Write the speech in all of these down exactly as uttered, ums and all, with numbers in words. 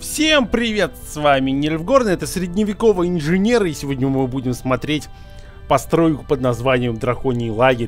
Всем привет, с вами Нильфгорн, это средневековый инженер, и сегодня мы будем смотреть постройку под названием Драконий лагерь.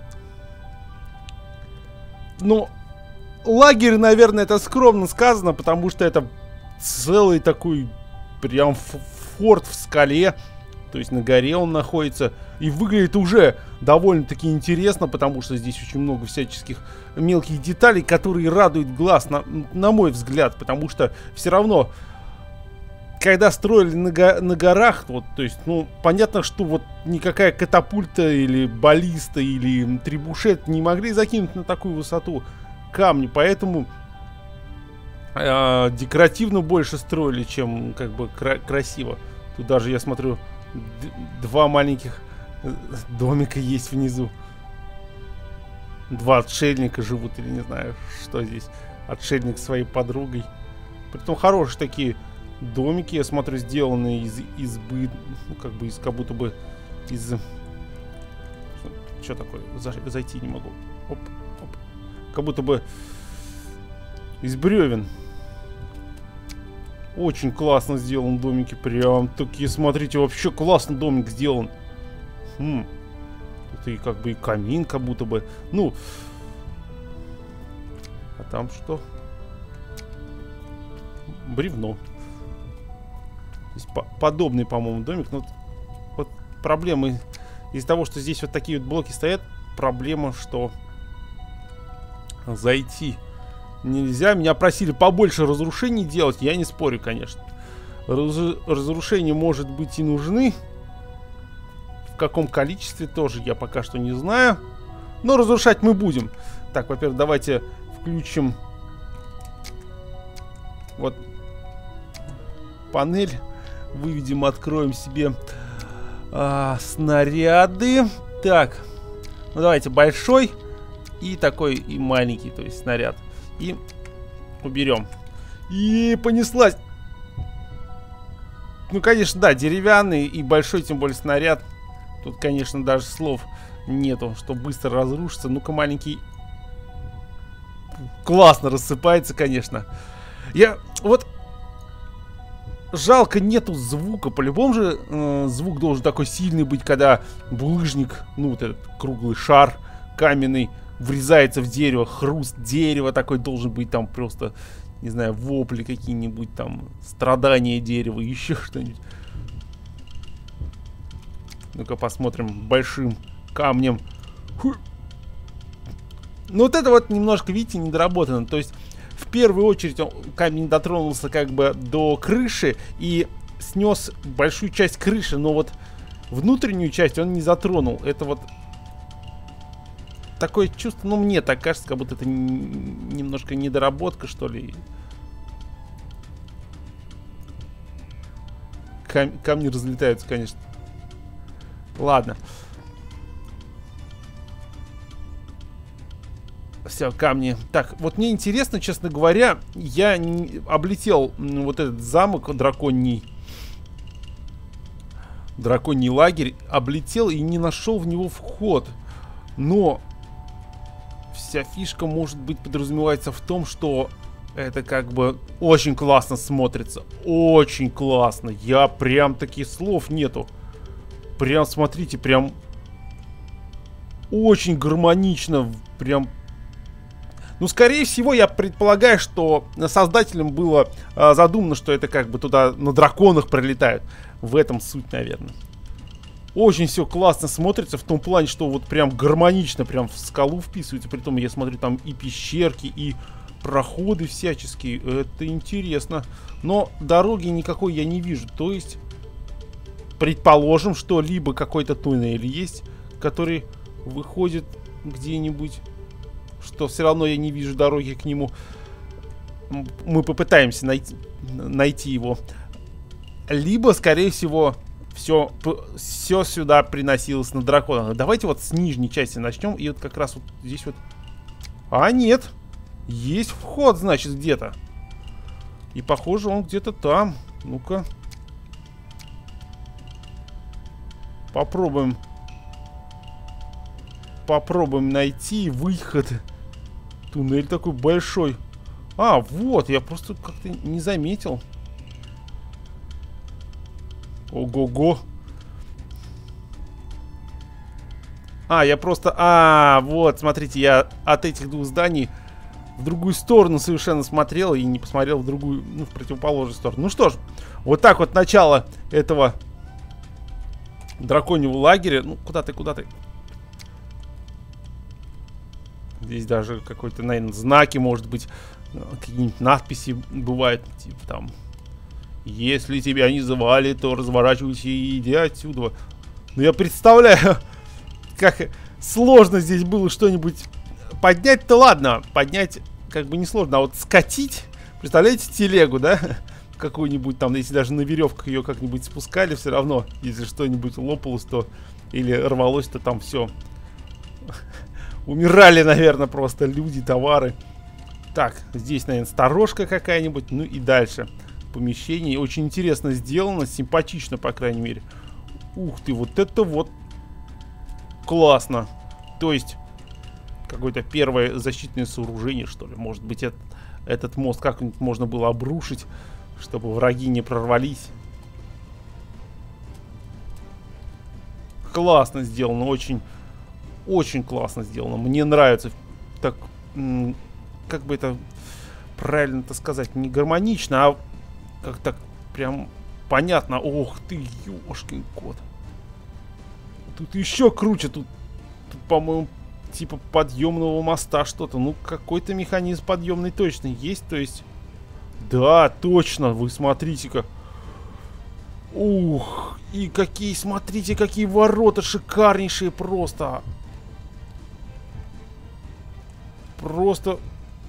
Ну, лагерь, наверное, это скромно сказано, потому что это целый такой прям форт в скале, то есть на горе он находится, и выглядит уже довольно-таки интересно, потому что здесь очень много всяческих мелких деталей, которые радуют глаз, на, на мой взгляд, потому что все равно, когда строили на, го на горах, вот, то есть, ну, понятно, что вот никакая катапульта или баллиста или трибушет не могли закинуть на такую высоту камни, поэтому э, декоративно больше строили, чем как бы кра красиво. Тут даже, я смотрю, два маленьких домика есть внизу. Два отшельника живут, или не знаю, что здесь. Отшельник с своей подругой. Притом хорошие такие домики, я смотрю, сделанные из избы, ну, как бы из, как будто бы из... Что такое? За, зайти не могу. Оп, оп. Как будто бы из бревен. Очень классно сделан домики, прям такие, смотрите, вообще классно домик сделан. Хм. Тут и как бы и камин, как будто бы. Ну. А там что? Бревно. Здесь по подобный, по-моему, домик. Но вот, вот проблемы из-за того, что здесь вот такие вот блоки стоят. Проблема, что зайти нельзя. Меня просили побольше разрушений делать. Я не спорю, конечно. Раз разрушения, может быть, и нужны. В каком количестве тоже я пока что не знаю. Но разрушать мы будем. Так, во-первых, давайте включим вот панель. Выведем, откроем себе а, снаряды. Так, ну давайте большой и такой и маленький, то есть снаряд. И уберем. И понеслась. Ну, конечно, да, деревянный и большой, тем более снаряд. Тут, конечно, даже слов нету, что быстро разрушится. Ну-ка, маленький. Классно рассыпается, конечно. Я... Вот... Жалко, нету звука. По-любому же э, звук должен такой сильный быть, когда булыжник, ну, вот этот круглый шар каменный, врезается в дерево. Хруст дерева такой должен быть, там просто, не знаю, вопли какие-нибудь, там, страдания дерева, еще что-нибудь. Ну-ка посмотрим большим камнем. Фу. Ну вот это вот немножко, видите, недоработано. То есть в первую очередь он, камень дотронулся как бы до крыши и снес большую часть крыши, но вот внутреннюю часть он не затронул. Это вот такое чувство, ну мне так кажется, как будто это немножко недоработка, что ли. Кам камни разлетаются, конечно. Ладно. Все, камни. Так, вот мне интересно, честно говоря, я не облетел вот этот замок драконий. Драконий лагерь. Облетел и не нашел в него вход. Но вся фишка, может быть, подразумевается в том, что это как бы очень классно смотрится. Очень классно. Я прям таких слов нету. Прям, смотрите, прям очень гармонично, прям... Ну, скорее всего, я предполагаю, что создателям было а, задумано, что это как бы туда на драконах прилетают. В этом суть, наверное. Очень все классно смотрится в том плане, что вот прям гармонично, прям в скалу вписывается. Притом, я смотрю, там и пещерки, и проходы всяческие. Это интересно. Но дороги никакой я не вижу. То есть... Предположим, что либо какой-то туннель есть, который выходит где-нибудь, что все равно я не вижу дороги к нему. Мы попытаемся найти, найти его. Либо, скорее всего, все, все сюда приносилось на драконах. Давайте вот с нижней части начнем. И вот как раз вот здесь вот... А, нет! Есть вход, значит, где-то. И похоже, он где-то там. Ну-ка. Попробуем. Попробуем найти выход. Туннель такой большой. А, вот, я просто как-то не заметил. Ого-го. А, я просто... А, вот, смотрите, я от этих двух зданий в другую сторону совершенно смотрел и не посмотрел в другую, ну, в противоположную сторону. Ну что ж, вот так вот начало этого драконьего лагеря. Ну, куда ты, куда ты? Здесь даже какой-то, наверное, знаки, может быть, какие-нибудь надписи бывают, типа там: если тебя не звали, то разворачивайся и иди отсюда. Ну, я представляю, как сложно здесь было что-нибудь поднять-то, ладно, поднять как бы несложно, а вот скатить, представляете, телегу, да, какую-нибудь там, если даже на веревках ее как-нибудь спускали, все равно, если что-нибудь лопалось, то или рвалось, то там все. Умирали, наверное, просто люди, товары. Так, здесь, наверное, сторожка какая-нибудь, ну и дальше помещение. Очень интересно сделано, симпатично, по крайней мере. Ух ты, вот это вот классно. То есть какое-то первое защитное сооружение, что ли. Может быть, этот, этот мост как-нибудь можно было обрушить, чтобы враги не прорвались. Классно сделано, очень, очень классно сделано. Мне нравится. Так, как бы это правильно-то сказать, не гармонично, а как так прям понятно. Ох ты, ёшкин кот. Тут еще круче, тут, тут по-моему, типа подъемного моста что-то. Ну, какой-то механизм подъемный точно есть, то есть... Да, точно, вы смотрите-ка. Ух, и какие, смотрите, какие ворота шикарнейшие просто. Просто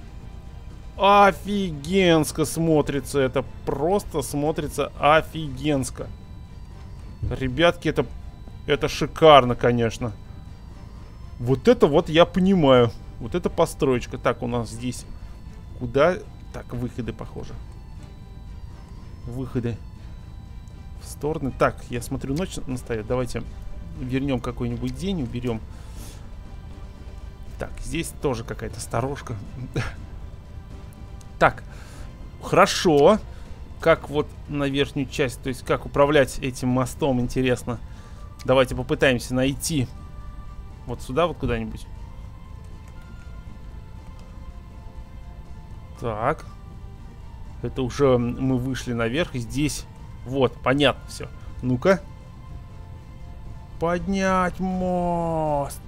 офигенско смотрится это. Просто смотрится офигенско. Ребятки, это, это шикарно, конечно. Вот это вот я понимаю. Вот это построечка. Так, у нас здесь куда... Так, выходы, похоже. Выходы в стороны. Так, я смотрю, ночь настает. Давайте вернем какой-нибудь день, уберем. Так, здесь тоже какая-то сторожка. Так, хорошо. Как вот на верхнюю часть, то есть как управлять этим мостом, интересно. Давайте попытаемся найти вот сюда вот куда-нибудь. Так. Это уже мы вышли наверх. И здесь, вот, понятно все. Ну-ка. Поднять мост.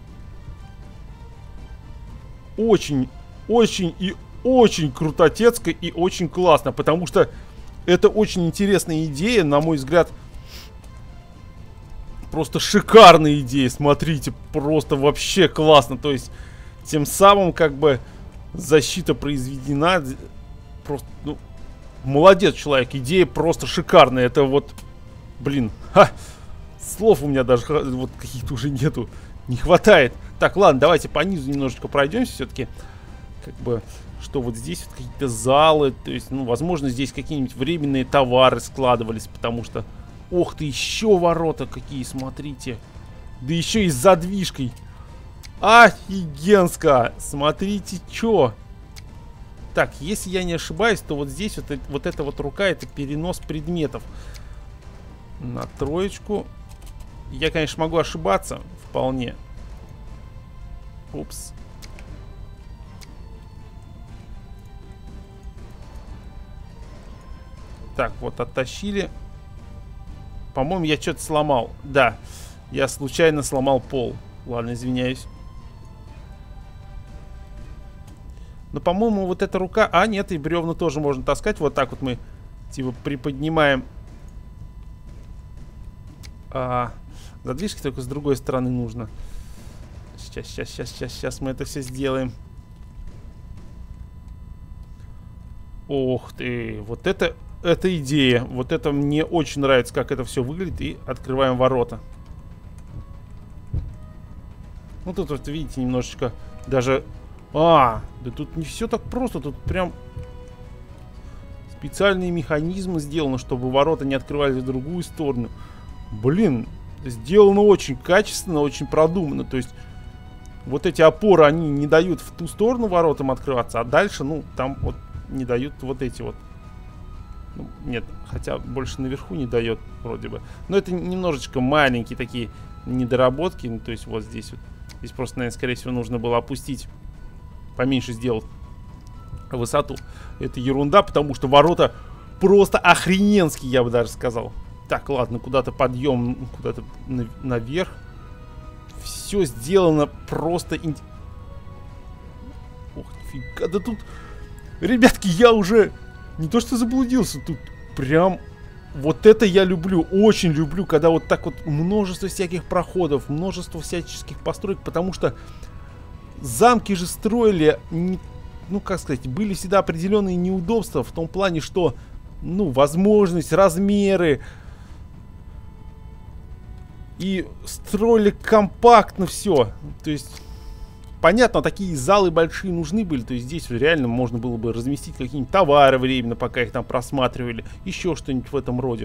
Очень, очень и очень крутотецко и очень классно. Потому что это очень интересная идея, на мой взгляд. Просто шикарная идея. Смотрите, просто вообще классно. То есть, тем самым, как бы, защита произведена. Просто, ну, молодец, человек. Идея просто шикарная. Это вот, блин, ха, слов у меня даже вот каких-то уже нету. Не хватает. Так, ладно, давайте по низу немножечко пройдемся все-таки. Как бы, что вот здесь вот какие-то залы. То есть, ну, возможно, здесь какие-нибудь временные товары складывались. Потому что, ох ты, еще ворота какие, смотрите. Да еще и с задвижкой. Офигенско! Смотрите, чё. Так, если я не ошибаюсь, то вот здесь вот, вот эта вот рука, это перенос предметов. На троечку. Я, конечно, могу ошибаться. Вполне. Упс. Так, вот оттащили. По-моему, я что-то сломал. Да, я случайно сломал пол. Ладно, извиняюсь. Но, по-моему, вот эта рука... А, нет, и бревна тоже можно таскать. Вот так вот мы, типа, приподнимаем. А, задвижки только с другой стороны нужно. Сейчас, сейчас, сейчас, сейчас, сейчас мы это все сделаем. Ох ты, вот это, это идея. Вот это мне очень нравится, как это все выглядит. И открываем ворота. Ну, тут вот, видите, немножечко даже... А, да тут не все так просто. Тут прям специальные механизмы сделаны, чтобы ворота не открывались в другую сторону. Блин, сделано очень качественно, очень продуманно. То есть вот эти опоры, они не дают в ту сторону воротам открываться, а дальше, ну, там вот не дают вот эти вот. Ну, нет, хотя больше наверху не дает вроде бы. Но это немножечко маленькие такие недоработки. Ну, то есть вот здесь вот. Здесь просто, наверное, скорее всего, нужно было опустить, поменьше сделать высоту. Это ерунда, потому что ворота просто охрененские, я бы даже сказал. Так, ладно, куда-то подъем, куда-то на наверх. Все сделано просто... Ин... Ох, фига, да тут... Ребятки, я уже не то что заблудился, тут прям... Вот это я люблю, очень люблю, когда вот так вот множество всяких проходов, множество всяческих построек, потому что замки же строили, не, ну как сказать, были всегда определенные неудобства в том плане, что, ну, возможность, размеры, и строили компактно все, то есть... Понятно, такие залы большие нужны были, то есть здесь реально можно было бы разместить какие-нибудь товары временно, пока их там просматривали, еще что-нибудь в этом роде.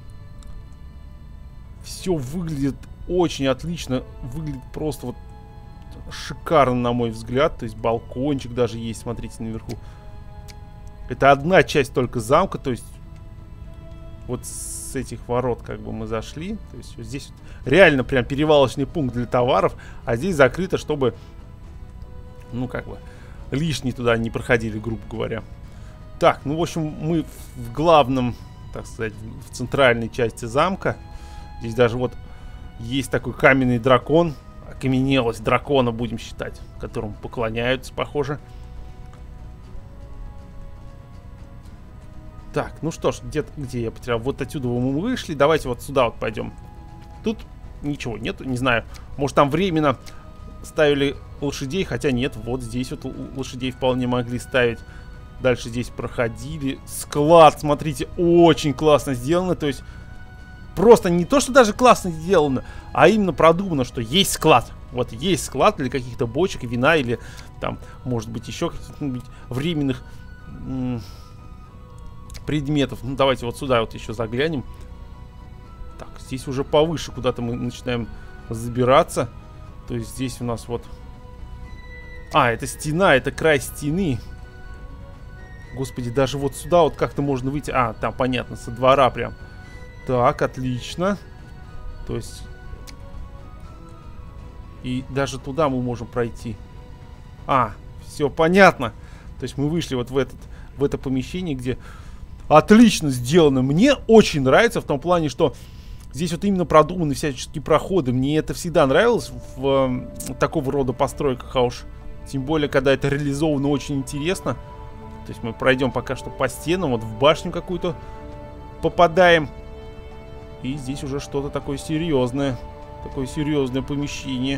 Все выглядит очень отлично, выглядит просто вот шикарно, на мой взгляд, то есть балкончик даже есть, смотрите, наверху. Это одна часть только замка, то есть вот с этих ворот как бы мы зашли, то есть вот здесь вот реально прям перевалочный пункт для товаров, а здесь закрыто, чтобы... Ну, как бы, лишние туда не проходили, грубо говоря. Так, ну, в общем, мы в главном, так сказать, в центральной части замка. Здесь даже вот есть такой каменный дракон. Окаменелость дракона, будем считать, которому поклоняются, похоже. Так, ну что ж, где, где я потерял? Вот отсюда мы вышли. Давайте вот сюда вот пойдем. Тут ничего нет, не знаю. Может, там временно... Ставили лошадей, хотя нет, вот здесь вот лошадей вполне могли ставить. Дальше здесь проходили. Склад, смотрите, очень классно сделано. То есть просто не то, что даже классно сделано, а именно продумано, что есть склад. Вот есть склад для каких-то бочек, вина или там, может быть, еще каких-нибудь временных предметов. Ну, давайте вот сюда вот еще заглянем. Так, здесь уже повыше куда-то мы начинаем забираться. То есть здесь у нас вот... А, это стена, это край стены. Господи, даже вот сюда вот как-то можно выйти. А, там понятно, со двора прям. Так, отлично. То есть... И даже туда мы можем пройти. А, все понятно. То есть мы вышли вот в, этот, в это помещение, где отлично сделано. Мне очень нравится в том плане, что... Здесь вот именно продуманы всяческие проходы. Мне это всегда нравилось в э, такого рода постройках, а уж тем более, когда это реализовано очень интересно. То есть мы пройдем пока что по стенам, вот в башню какую-то попадаем. И здесь уже что-то такое серьезное. Такое серьезное помещение.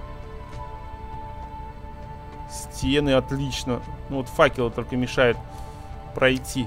Стены отлично. Ну вот факелы только мешают пройти.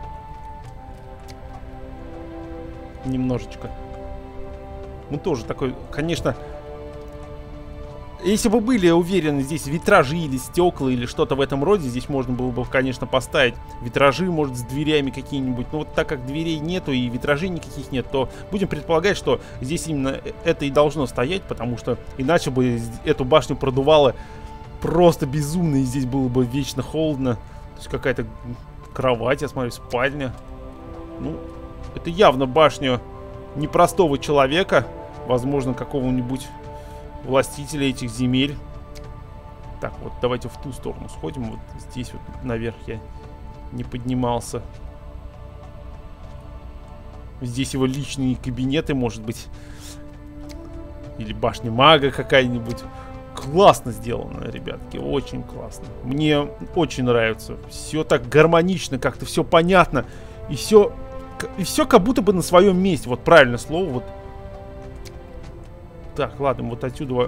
Немножечко. Ну, тоже такой, конечно... Если бы были уверены, здесь витражи или стекла или что-то в этом роде, здесь можно было бы, конечно, поставить витражи, может, с дверями какие-нибудь. Но вот так как дверей нету и витражей никаких нет, то будем предполагать, что здесь именно это и должно стоять, потому что иначе бы эту башню продувало просто безумно, и здесь было бы вечно холодно. То есть какая-то кровать, я смотрю, спальня. Ну, это явно башня непростого человека, возможно, какого-нибудь властителя этих земель. Так, вот давайте в ту сторону сходим. Вот здесь вот наверх я не поднимался. Здесь его личные кабинеты, может быть. Или башня мага какая-нибудь. Классно сделано, ребятки, очень классно. Мне очень нравится. Все так гармонично, как-то все понятно. И все... И все как будто бы на своем месте. Вот правильное слово. Вот. Так, ладно, вот отсюда.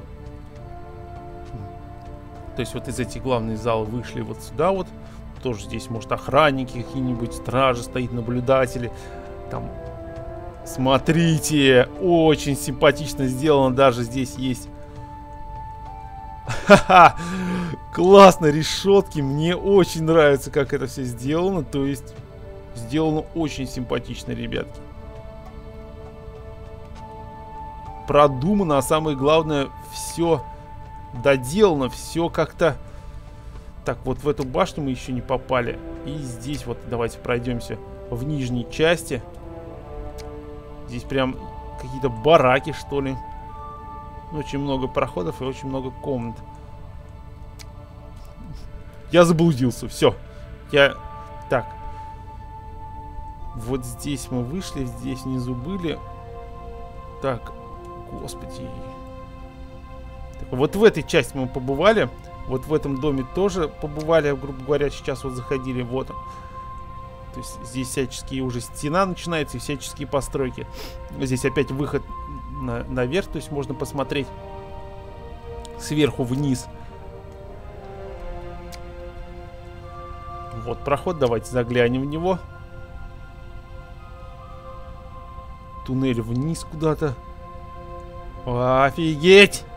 То есть вот из этих главных залов вышли вот сюда вот. Тоже здесь, может, охранники какие-нибудь, стражи стоит, наблюдатели. Там, смотрите, очень симпатично сделано. Даже здесь есть. Ха-ха! Классно, решетки. Мне очень нравится, как это все сделано. То есть... Сделано очень симпатично, ребятки. Продумано, а самое главное, все доделано, все как-то Так, вот в эту башню мы еще не попали. И здесь вот давайте пройдемся в нижней части. Здесь прям какие-то бараки, что ли. Очень много проходов и очень много комнат. Я заблудился, все. Я... Так. Вот здесь мы вышли, здесь внизу были. Так, господи. Так, вот в этой части мы побывали. Вот в этом доме тоже побывали, грубо говоря, сейчас вот заходили. Вот он. То есть здесь всяческие уже стена начинается и всяческие постройки. Здесь опять выход на, наверх, то есть можно посмотреть сверху вниз. Вот проход, давайте заглянем в него. Туннель вниз куда-то. Офигеть!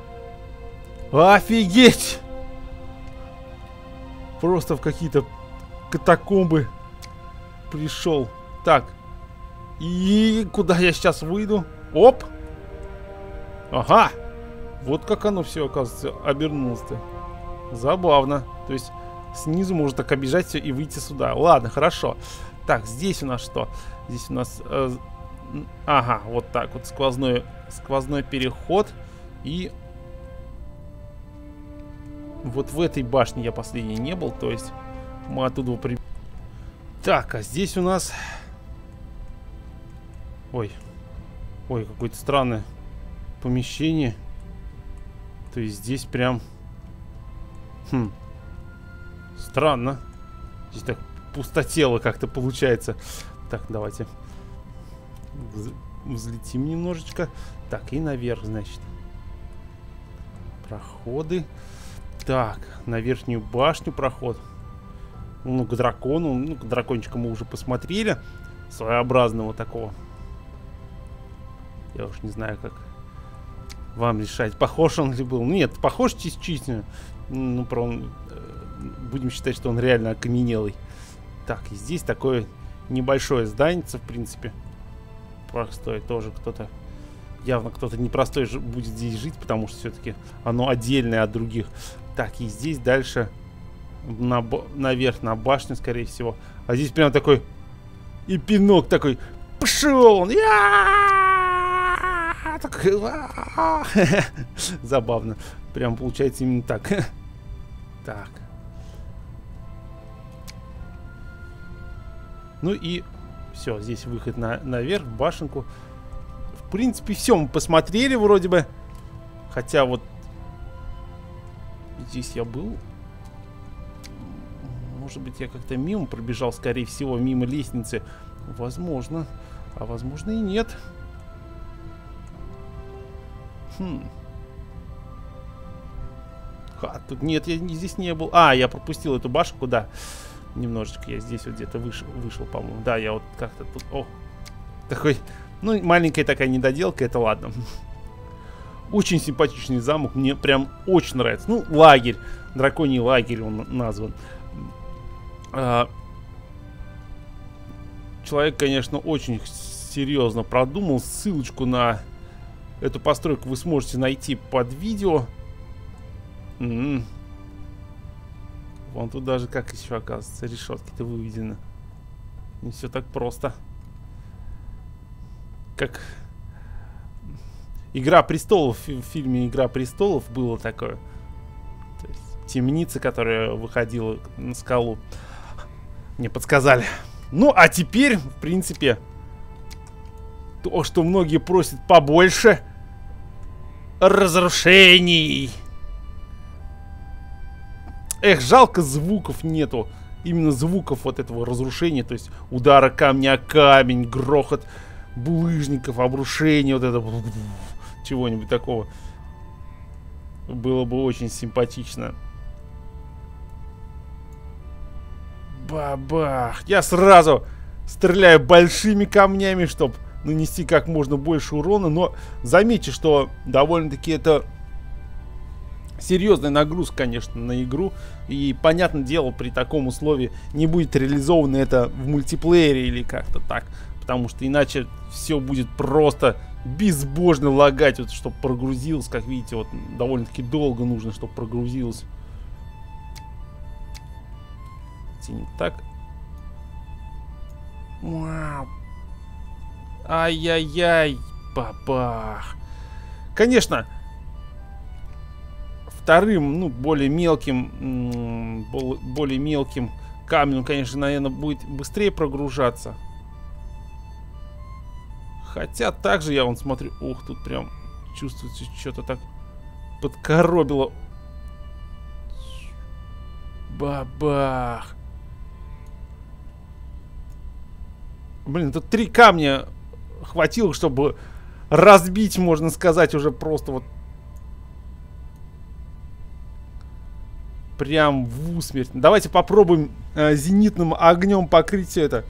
Офигеть! Просто в какие-то катакомбы пришел. Так. И куда я сейчас выйду? Оп! Ага! Вот как оно все, оказывается, обернулось-то. Забавно. То есть снизу можно так обижать все и выйти сюда. Ладно, хорошо. Так, здесь у нас что? Здесь у нас... Э, ага, вот так вот сквозной, сквозной переход. И... Вот в этой башне я последний не был. То есть мы оттуда при... Так, а здесь у нас... Ой. Ой, какое-то странное помещение. То есть здесь прям... Хм. Странно. Здесь так пустотело как-то получается. Так, давайте взлетим немножечко. Так, и наверх, значит. Проходы. Так, на верхнюю башню проход. Ну, к дракону. Ну, к дракончику мы уже посмотрели. Своеобразного такого. Я уж не знаю, как вам решать, похож он ли был. Ну, нет, похож частично. Ну, про он... Будем считать, что он реально окаменелый. Так, и здесь такое небольшое здание, в принципе. Простое тоже кто-то... Явно кто-то непростой будет здесь жить, потому что все-таки оно отдельное от других. Так, и здесь дальше на, наверх, на башню, скорее всего. А здесь прям такой и пинок такой. Пошел он! Забавно. Прям получается именно так. Так. Ну и все, здесь выход на, наверх, в башенку. В принципе, все мы посмотрели вроде бы. Хотя вот здесь я был. Может быть, я как-то мимо пробежал, скорее всего, мимо лестницы. Возможно. А возможно и нет. Хм. Ха, тут нет, я здесь не был. А, я пропустил эту башенку, да. Немножечко я здесь вот где-то вышел, вышел, по-моему. Да, я вот как-то тут... О, такой... Ну, маленькая такая недоделка, это ладно. Очень симпатичный замок, мне прям очень нравится. Ну, лагерь, драконий лагерь он назван. А, человек, конечно, очень серьезно продумал. Ссылочку на эту постройку вы сможете найти под видео. М-м. Вон тут даже, как еще оказывается, решетки-то выведены. Не все так просто. Как Игра престолов, в фильме Игра престолов было такое. То есть темница, которая выходила на скалу. Мне подсказали. Ну, а теперь, в принципе, то, что многие просят побольше разрушений. Эх, жалко, звуков нету. Именно звуков вот этого разрушения. То есть удара камня о камень, грохот булыжников, обрушение, вот это чего-нибудь такого. Было бы очень симпатично. Бабах. Я сразу стреляю большими камнями, чтобы нанести как можно больше урона. Но заметьте, что довольно-таки это серьезная нагрузка, конечно, на игру. И, понятное дело, при таком условии не будет реализовано это в мультиплеере или как-то так. Потому что иначе все будет просто безбожно лагать, вот, чтобы прогрузилось. Как видите, вот довольно-таки долго нужно, чтобы прогрузилось. тянет. Так. Вау. Ай-яй-яй. Бабах. Конечно, вторым, ну, более мелким, более мелким камнем, конечно, наверное, будет быстрее прогружаться. Хотя также я вон смотрю, ух, тут прям чувствуется, что-то так подкоробило. Бабах. Блин, тут три камня хватило, чтобы разбить, можно сказать, уже просто вот прям в усмерть. Давайте попробуем э, зенитным огнем покрыть все это.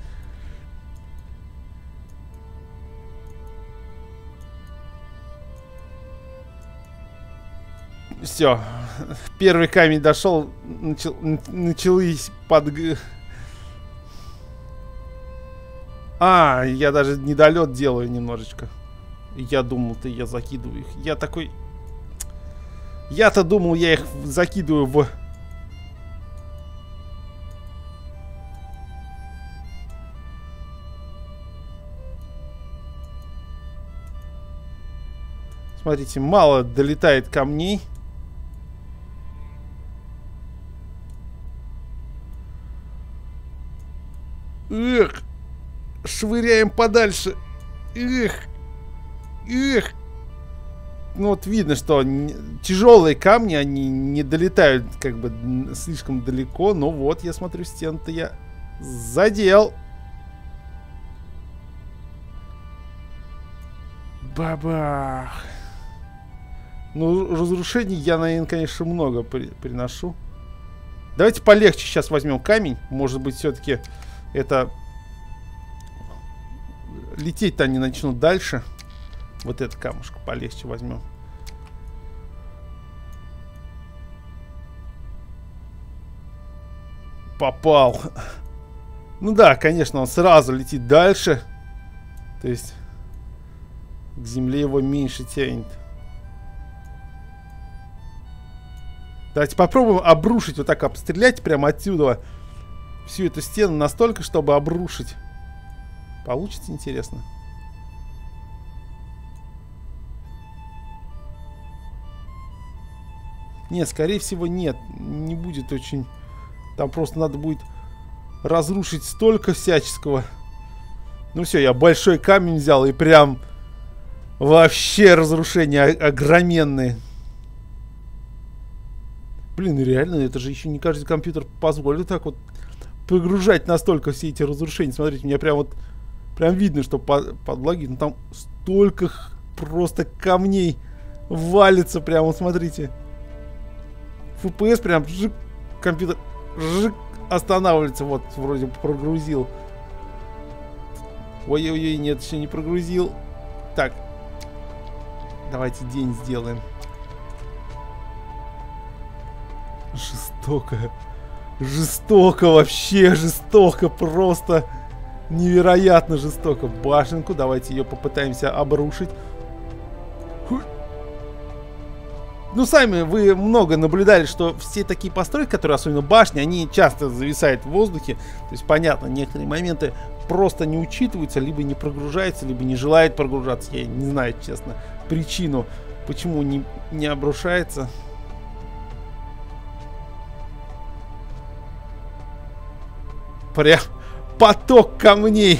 Все. Первый камень дошел. Начал, начались под... А, я даже недолет делаю немножечко. Я думал-то, я закидываю их. Я такой... Я-то думал, я их закидываю в... Смотрите, мало долетает камней. Эх! Швыряем подальше. Эх! Эх! Ну вот видно, что тяжелые камни, они не долетают как бы слишком далеко. Но вот, я смотрю, стену-то я задел. Бабах! Ну, разрушений я, наверное, конечно, много при приношу. Давайте полегче сейчас возьмем камень. Может быть, все-таки это... Лететь-то они начнут дальше. Вот этот камушек полегче возьмем. Попал. Ну да, конечно, он сразу летит дальше. То есть к земле его меньше тянет. Давайте попробуем обрушить, вот так обстрелять прямо отсюда всю эту стену настолько, чтобы обрушить. Получится интересно. Нет, скорее всего нет. Не будет очень... Там просто надо будет разрушить столько всяческого. Ну все, я большой камень взял и прям... Вообще разрушения огроменные. Блин, реально, это же еще не каждый компьютер позволит так вот погружать настолько все эти разрушения. Смотрите, мне прям вот прям видно, что под, подлагивает. Ну там столько просто камней валится прям, вот смотрите. эф пи эс прям жик, компьютер жик, останавливается. Вот, вроде прогрузил. Ой-ой-ой, нет, еще не прогрузил. Так. Давайте день сделаем. Жестоко. Жестоко, вообще жестоко. Просто невероятно жестоко. Башенку, давайте ее попытаемся обрушить. Фу. Ну, сами вы много наблюдали, что все такие постройки, которые, особенно башни, они часто зависают в воздухе. То есть, понятно, некоторые моменты просто не учитываются, либо не прогружаются, либо не желают прогружаться. Я не знаю, честно, причину, почему не, не обрушается. Прям поток камней.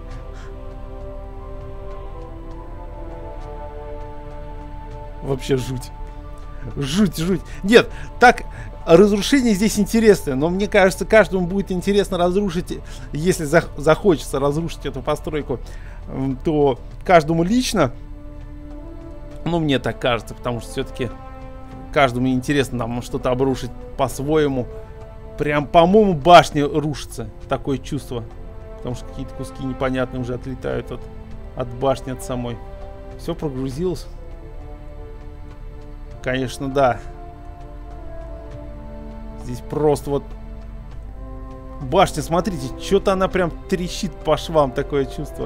Вообще жуть. Жуть, жуть. Нет, так, разрушение здесь интересное, но мне кажется, каждому будет интересно разрушить, если зах захочется разрушить эту постройку, то каждому лично, ну, мне так кажется, потому что все-таки каждому интересно нам что-то обрушить по-своему. Прям, по-моему, башня рушится. Такое чувство. Потому что какие-то куски непонятные уже отлетают от, от башни, от самой. Все прогрузилось. Конечно, да. Здесь просто вот... Башня, смотрите, что-то она прям трещит по швам. Такое чувство.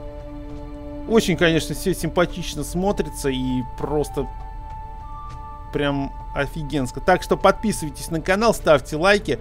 Очень, конечно, все симпатично смотрится. И просто... прям офигенско. Так что подписывайтесь на канал, ставьте лайки.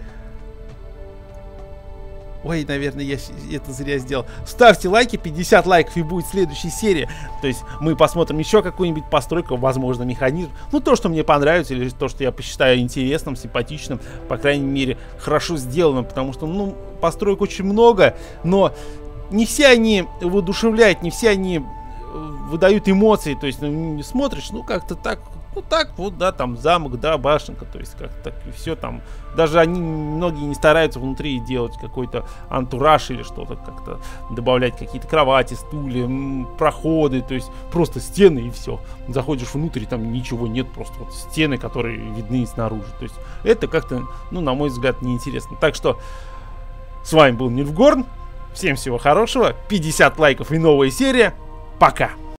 Ой, наверное, я это зря сделал. Ставьте лайки, пятьдесят лайков, и будет следующая серия. То есть мы посмотрим еще какую-нибудь постройку, возможно, механизм. Ну, то, что мне понравится, или то, что я посчитаю интересным, симпатичным, по крайней мере, хорошо сделанным. Потому что, ну, построек очень много, но не все они воодушевляют, не все они выдают эмоции. То есть, ну, не смотришь, ну, как-то так... Ну так вот, да, там замок, да, башенка, то есть как так и все там. Даже они, многие не стараются внутри делать какой-то антураж или что-то, как-то добавлять какие-то кровати, стулья, проходы, то есть просто стены и все. Заходишь внутрь, и там ничего нет, просто вот стены, которые видны снаружи. То есть это как-то, ну, на мой взгляд, неинтересно. Так что с вами был Нильфгорн, всем всего хорошего, пятьдесят лайков и новая серия, пока!